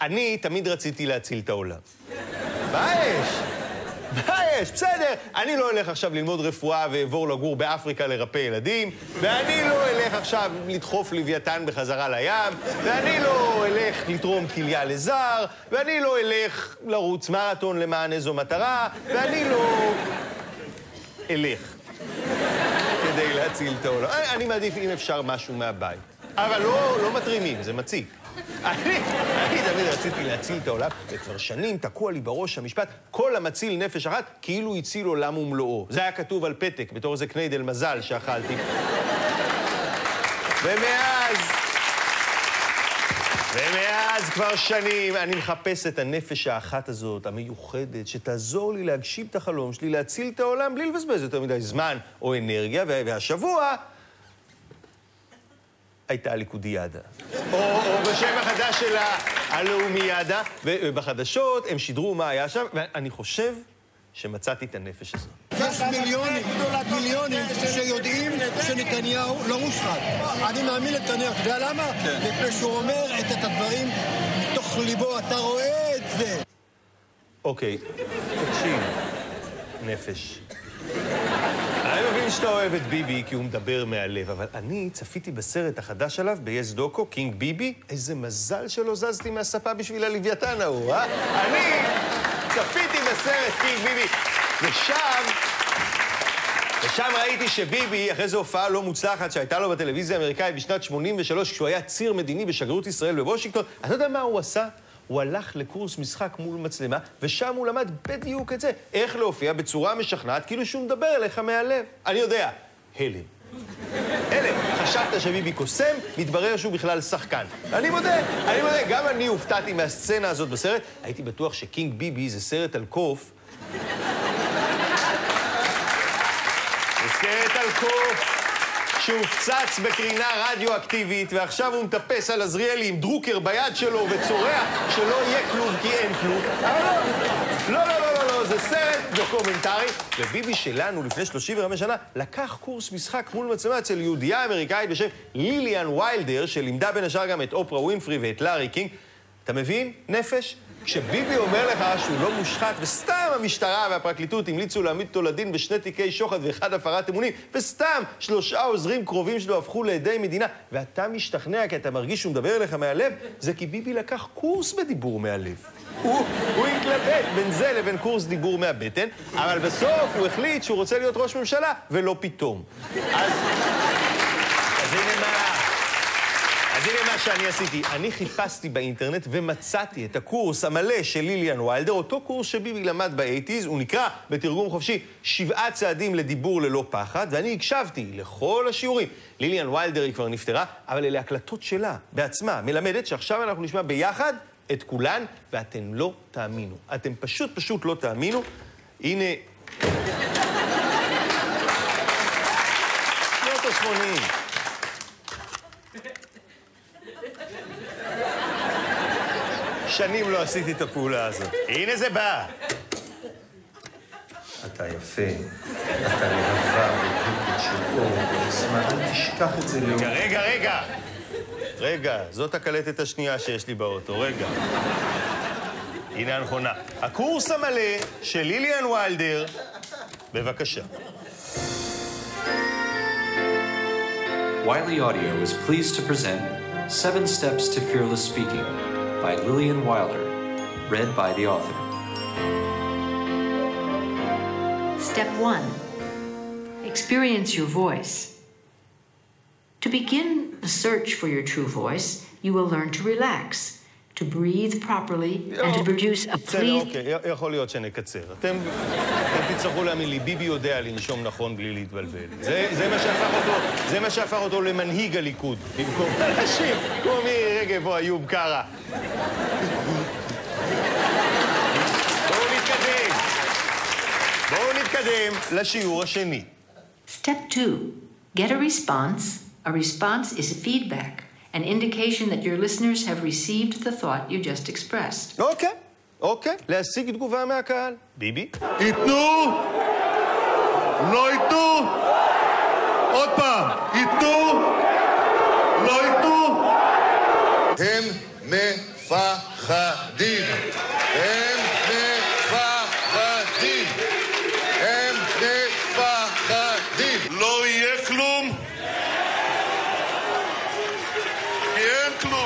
אני תמיד רציתי להציל את העולם. מה יש? בסדר. אני לא אלך עכשיו ללמוד רפואה ואעבור לגור באפריקה לרפא ילדים, ואני לא אלך עכשיו לדחוף לוויתן בחזרה לים, ואני לא אלך לתרום כליה לזר, ואני לא אלך לרוץ מרתון למען איזו מטרה, ואני לא אלך כדי להציל את העולם. אני מעדיף אם אפשר משהו מהבית. אבל לא מתרימים, זה מציק. אני תמיד רציתי להציל את העולם, וכבר שנים תקוע לי בראש המשפט, כל המציל נפש אחת, כאילו הציל עולם ומלואו. זה היה כתוב על פתק, בתור איזה קניידל מזל שאכלתי. ומאז כבר שנים אני מחפש את הנפש האחת הזאת, המיוחדת, שתעזור לי להגשים את החלום שלי, להציל את העולם בלי לבזבז יותר מדי זמן או אנרגיה, והשבוע הייתה ליכודיאדה. או בשם החדש שלה, הלאומיאדה, ובחדשות הם שידרו מה היה שם, ואני חושב שמצאתי את הנפש הזאת. יש מיליונים שיודעים שנתניהו לא מושחת. אני מאמין לנתניהו, אתה יודע למה? מפני שהוא אומר את הדברים מתוך ליבו, אתה רואה את זה. אוקיי, תקשיב, נפש. אני מבין שאתה אוהב את ביבי כי הוא מדבר מהלב, אבל אני צפיתי בסרט החדש עליו, ביס דוקו, קינג ביבי. איזה מזל שלא זזתי מהספה בשביל הלוויתן ההוא, אה? אני צפיתי בסרט קינג ביבי, ושם ראיתי שביבי, אחרי זו הופעה לא מוצלחת שהייתה לו בטלוויזיה האמריקאית בשנת 83, כשהוא היה ציר מדיני בשגרירות ישראל בוושינגטון, אתה יודע מה הוא עשה? הוא הלך לקורס משחק מול מצלמה, ושם הוא למד בדיוק את זה. איך להופיע בצורה משכנעת, כאילו שהוא מדבר אליך מהלב. אני יודע, הלם. חשבת שביבי קוסם, מתברר שהוא בכלל שחקן. אני מודה, גם אני הופתעתי מהסצנה הזאת בסרט. הייתי בטוח שקינג ביבי זה סרט על קוף. זה סרט על קוף שהופצץ בקרינה רדיואקטיבית, ועכשיו הוא מטפס על עזריאלי עם דרוקר ביד שלו וצורח שלא יהיה כלום כי אין כלום. אבל לא, זה סרט דוקומנטרי, וביבי שלנו לפני 35 שנה לקח קורס משחק מול מצלמה אצל יהודייה אמריקאית בשם ליליאן ויילדר, שלימדה בין השאר גם את אופרה ווינפרי ואת לארי קינג. אתה מבין, נפש? כשביבי אומר לך שהוא לא מושחת, וסתם המשטרה והפרקליטות המליצו להעמיד אותו לדין בשני תיקי שוחד ואחד הפרת אמונים, וסתם 3 עוזרים קרובים שלו הפכו לעדי מדינה, ואתה משתכנע כי אתה מרגיש שהוא מדבר אליך מהלב, זה כי ביבי לקח קורס בדיבור מהלב. הוא התלבט בין זה לבין קורס דיבור מהבטן, אבל בסוף הוא החליט שהוא רוצה להיות ראש ממשלה, ולא פתאום. אז הנה מה שאני עשיתי. אני חיפשתי באינטרנט ומצאתי את הקורס המלא של ליליאן ויילדר, אותו קורס שביבי למד ב-80s, הוא נקרא בתרגום חופשי 7 צעדים לדיבור ללא פחד, ואני הקשבתי לכל השיעורים. ליליאן ויילדר היא כבר נפטרה, אבל אלה הקלטות שלה, בעצמה, מלמדת שעכשיו אנחנו נשמע ביחד את כולן, ואתם לא תאמינו. אתם פשוט לא תאמינו. הנה... שנות ה-80. שנים לא עשיתי את הפעולה הזאת. הנה זה בא. אתה יפה, אתה להבה בדוקת של אור, ועוצמה, אל תשכח את זה לאור. רגע, זאת הקלטת השנייה שיש לי באוטו, רגע. הנה הנכונה. הקורס המלא של ליליאן ויילדר, בבקשה. Wiley Audio is pleased to present 7 Steps to Fearless Speaking by Lillian Wilder, read by the author. Step 1. Experience your voice. To begin the search for your true voice, you will learn to relax, to breathe properly, and to produce a pleasing... אוקיי, יכול להיות שנקצר. אתם תצטרכו להאמין לי, ביבי יודע לנשום נכון בלי להתבלבל. זה מה שהפך אותו למנהיג הליכוד. במקום אנשים כמו מירי רגב או איוב קרא. בואו נתקדם לשיעור השני. Step 2. Get a response. A response is a feedback, an indication that your listeners have received the thought you just expressed. אוקיי. להשיג תגובה מהקהל. ביבי? ייתנו, לא ייתנו, עוד פעם, ייתנו, לא ייתנו. הם מפחדים. הם מפחדים. הם מפחדים. לא יהיה כלום. כי אין כלום.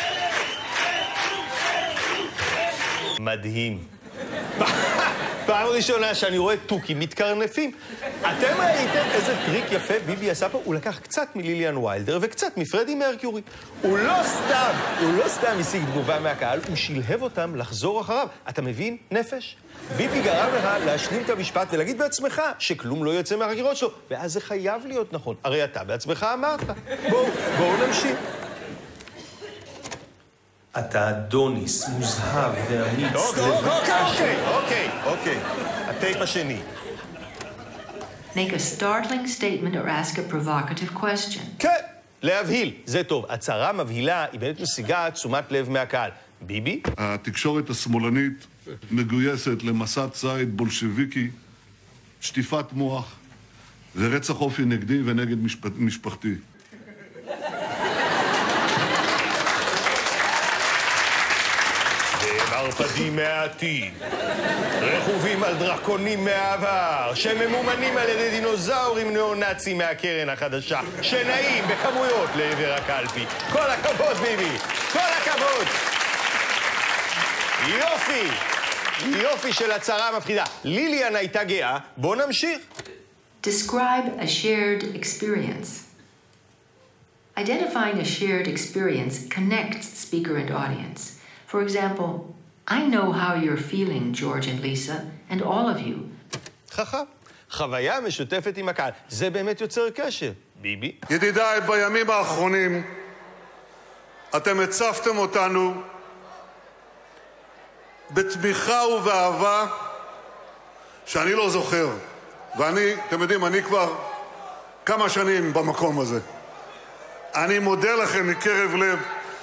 מדהים. פעם ראשונה שאני רואה טוקים מתקרנפים. אתם ראיתם איזה טריק יפה ביבי עשה פה? הוא לקח קצת מליליאן ויילדר וקצת מפרדי מרקיורי. הוא לא סתם השיג תגובה מהקהל, הוא שלהב אותם לחזור אחריו. אתה מבין? נפש? ביבי גרם לך להשלים את המשפט ולהגיד בעצמך שכלום לא יוצא מהחקירות שלו. ואז זה חייב להיות נכון. הרי אתה בעצמך אמרת. בואו נמשיך. אתה אדוניס, מוזהב ואמיץ. אוקיי. הטייפ השני. Make a startling statement or ask a provocative question. כן, להבהיל. זה טוב. הצהרה מבהילה היא באמת משיגה תשומת לב מהקהל. ביבי? התקשורת השמאלנית מגויסת למסע ציד בולשביקי, שטיפת מוח ורצח אופי נגדי ונגד משפחתי. ערפדים מהעתיד, רכובים על דרקונים מהעבר, שממומנים על ידי דינוזאורים ניאו-נאצים מהקרן החדשה, שנעים בכמויות לעבר הקלפי. כל הכבוד, ביבי! כל הכבוד! יופי של הצהרה מפחידה. ליליאן הייתה גאה. בוא נמשיך. Describe a shared experience. Identifying a shared experience connects speaker and audience. For example, I know how you're feeling, George and Lisa, and all of you. חכם. חוויה משותפת עם הקהל. זה באמת יוצר קשר. ביבי? ידידיי, בימים האחרונים אתם הצפתם אותנו בתמיכה ובאהבה שאני לא זוכר. ואני, אתם יודעים, אני כבר כמה שנים במקום הזה. אני מודה לכם מקרב לב.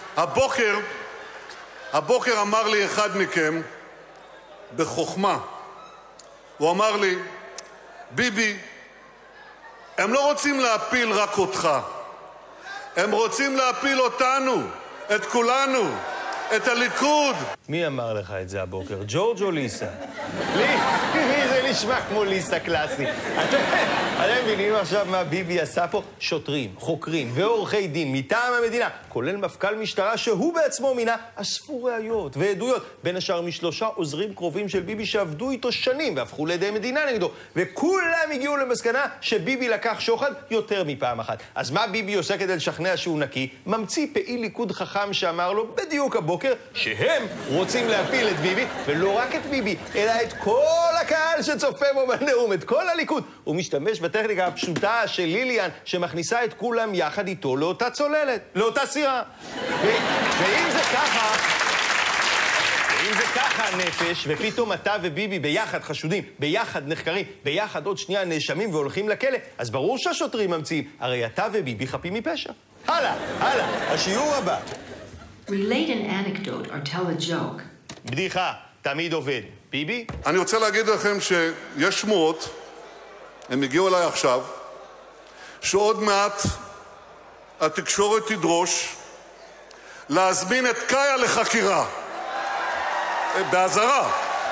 הבוקר אמר לי אחד מכם בחוכמה, הוא אמר לי, ביבי, הם לא רוצים להפיל רק אותך, הם רוצים להפיל אותנו, את כולנו, את הליכוד. מי אמר לך את זה הבוקר? ג'ורג' או ליסה? לי זה נשמע כמו ליסה קלאסי. אתם מבינים עכשיו מה ביבי עשה פה? שוטרים, חוקרים ועורכי דין מטעם המדינה, כולל מפכ"ל משטרה שהוא בעצמו מינה, אספו ראיות ועדויות, בין השאר משלושה עוזרים קרובים של ביבי שעבדו איתו שנים והפכו לידי מדינה נגדו, וכולם הגיעו למסקנה שביבי לקח שוחד יותר מפעם אחת. אז מה ביבי עושה כדי לשכנע שהוא נקי? ממציא פעיל ליכוד חכם שאמר לו בדיוק הבוקר שהם רוצים להפיל את ביבי, ולא רק את ביבי, אלא את כל הקהל שצופה בו בנאום, את כל הליכוד. הוא משתמש בטכניקה הפשוטה של ליליאן, שמכניסה את כולם יחד איתו לאותה צוללת, לאותה סירה. ואם זה ככה נפש, ופתאום אתה וביבי ביחד חשודים, ביחד נחקרים, ביחד עוד שנייה נאשמים והולכים לכלא, אז ברור שהשוטרים ממציאים, הרי אתה וביבי חפים מפשע. הלאה, השיעור הבא. Relate an anecdote or tell a joke. בדיחה, תמיד עובד. ביבי? אני רוצה להגיד לכם שיש שמועות, הם הגיעו אליי עכשיו, שעוד מעט התקשורת תדרוש להזמין את קאיה לחקירה. באזהרה.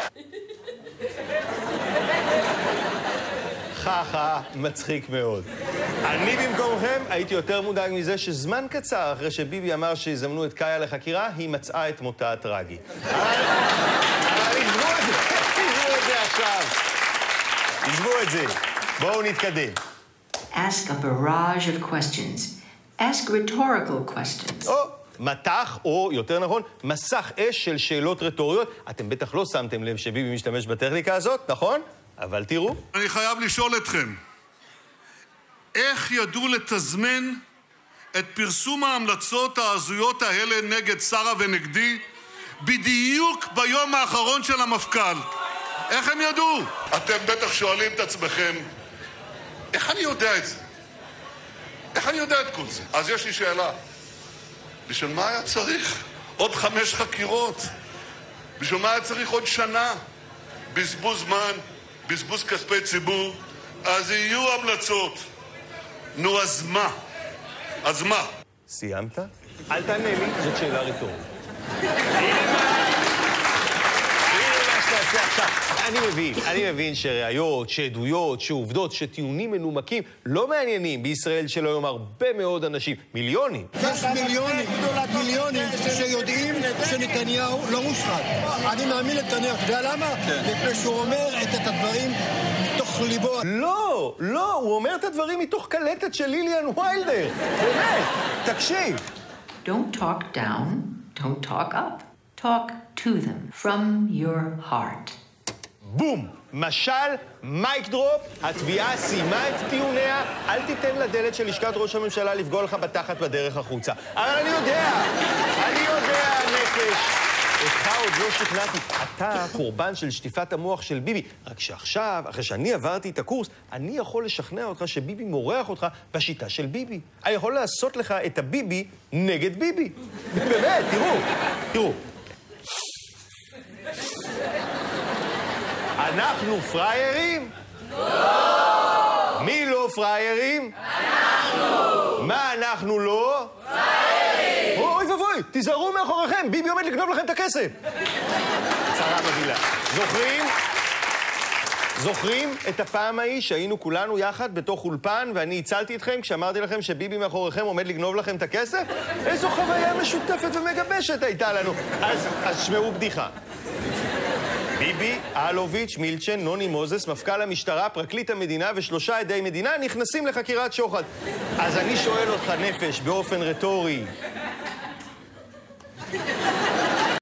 חכה, מצחיק מאוד. אני במקומכם הייתי יותר מודאג מזה שזמן קצר אחרי שביבי אמר שיזמנו את קאיה לחקירה, היא מצאה את מותה הטרגי. אבל עזבו את זה עכשיו. עזבו את זה. בואו נתקדם. Ask a barrage of questions. Ask rhetorical questions. מטח, או יותר נכון, מסך אש של שאלות רטוריות. אתם בטח לא שמתם לב שביבי משתמש בטכניקה הזאת, נכון? אבל תראו. אני חייב לשאול אתכם, איך ידעו לתזמן את פרסום ההמלצות ההזויות האלה נגד שרה ונגדי בדיוק ביום האחרון של המפכ"ל? איך הם ידעו? אתם בטח שואלים את עצמכם, איך אני יודע את זה? איך אני יודע את כל זה? אז יש לי שאלה. בשביל מה היה צריך עוד 5 חקירות? בשביל מה היה צריך עוד שנה? בזבוז זמן, בזבוז כספי ציבור. אז יהיו המלצות. נו, אז מה? אז מה? סיימת? אל תענה לי, זאת שאלה רטורית. אני מבין שראיות, שעדויות, שעובדות, שטיעונים מנומקים לא מעניינים בישראל של היום הרבה מאוד אנשים, מיליונים. יש מיליונים שיודעים שנתניהו לא מושחת. אני מאמין לנתניהו, אתה יודע למה? מפני שהוא אומר את הדברים מתוך ליבו. לא, הוא אומר את הדברים מתוך קלטת של ליליאן ויילדר. באמת, תקשיב. Don't talk down, don't talk up. Talk to them from your heart. בום! משל, מייק דרופ, התביעה סיימה את טיעוניה, אל תיתן לדלת של לשכת ראש הממשלה לפגוע לך בתחת בדרך החוצה. אבל אני יודע, נפש. אותך עוד לא שכנעתי. אתה קורבן של שטיפת המוח של ביבי. רק שעכשיו, אחרי שאני עברתי את הקורס, אני יכול לשכנע אותך שביבי מורח אותך בשיטה של ביבי. אני יכול לעשות לך את הביבי נגד ביבי. באמת, תראו. אנחנו פריירים? לא! מי לא פריירים? אנחנו! מה אנחנו לא? פריירים! אוי ובוי, תיזהרו מאחוריכם, ביבי עומד לגנוב לכם את הכסף. צרה מגעילה. זוכרים את הפעם ההיא שהיינו כולנו יחד בתוך אולפן ואני הצלתי אתכם כשאמרתי לכם שביבי מאחוריכם עומד לגנוב לכם את הכסף? איזו חוויה משותפת ומגבשת הייתה לנו. אז שמעו בדיחה. ביבי, אלוביץ', מילצ'ן, נוני מוזס, מפכ"ל המשטרה, פרקליט המדינה ושלושה עדי מדינה נכנסים לחקירת שוחד. אז אני שואל אותך נפש באופן רטורי,